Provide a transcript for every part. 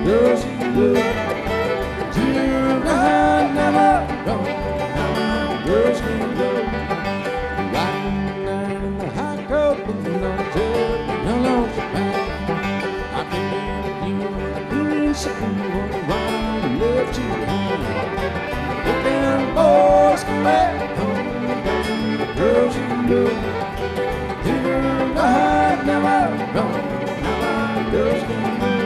girls you love. Till I never know how my girls can love. Riding down in the high coat, looking on the tail, yellow Japan. I think you and the green something on the wine left you behind. If them boys come back home, back to the girls you love. Till I never know how my girls can love.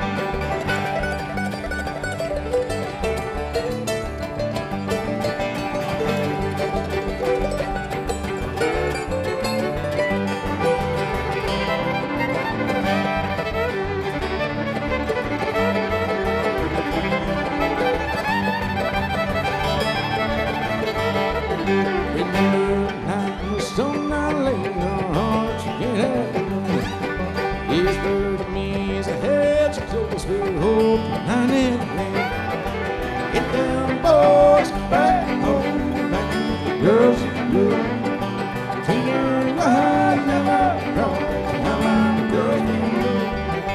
Girls you love, till I never know how my girls can love.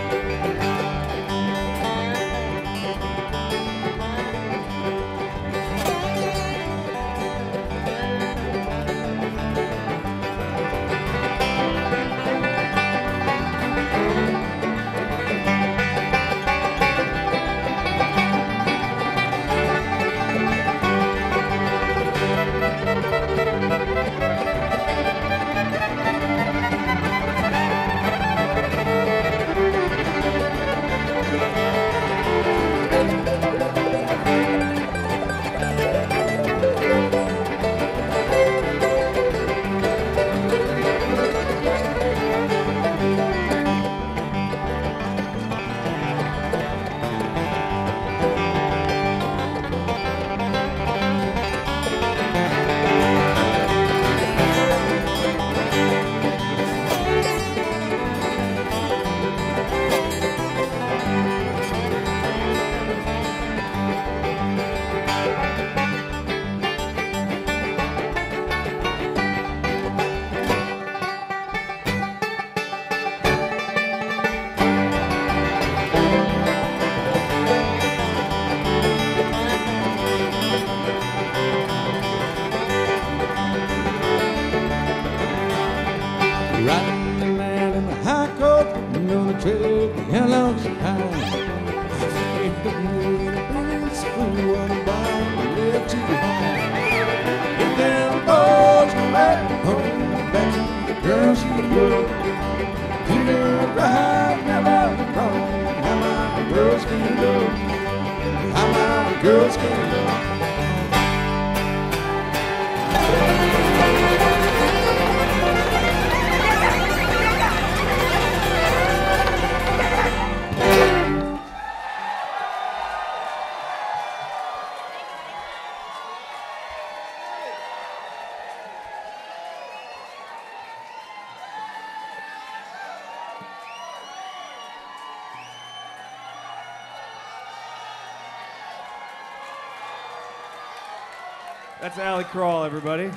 That's Allie Kral, everybody.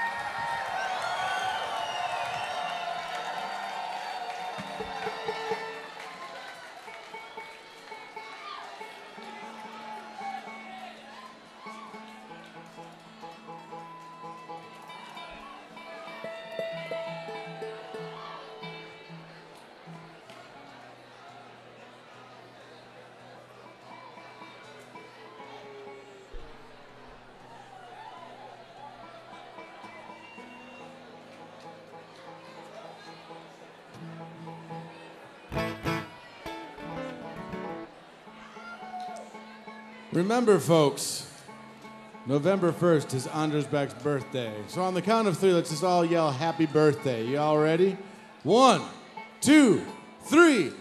Remember, folks, November 1st is Andersbeck's birthday. So on the count of three, let's just all yell happy birthday. You all ready? 1, 2, 3.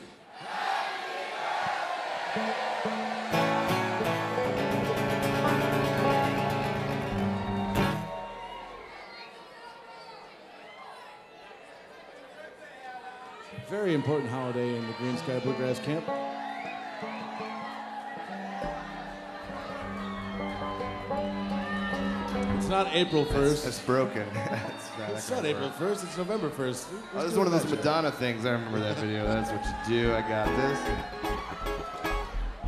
Very important holiday in the Greensky Bluegrass camp. It's not April 1st. It's broken. It's not April 1st, it's November 1st. Oh, this is one of those Madonna things. I remember that video. That's what you do. I got this.